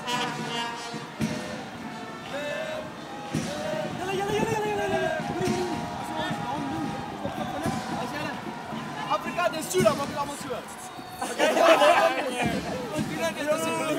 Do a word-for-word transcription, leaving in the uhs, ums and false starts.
يلا يلا يلا يلا يلا Afrika del Sud, ma più la mozione.